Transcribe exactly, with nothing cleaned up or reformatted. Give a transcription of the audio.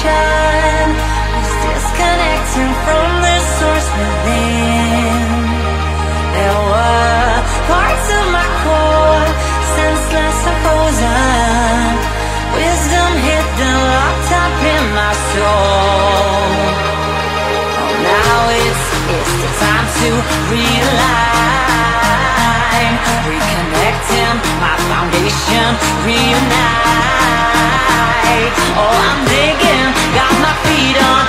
foundation was disconnecting from the source within. There were parts of my core, senseless and frozen, wisdom hidden, locked up in my soul. Oh, now it's, it's the time to realign, reconnecting my foundation, reunite. Oh, I'm digging, got my feet on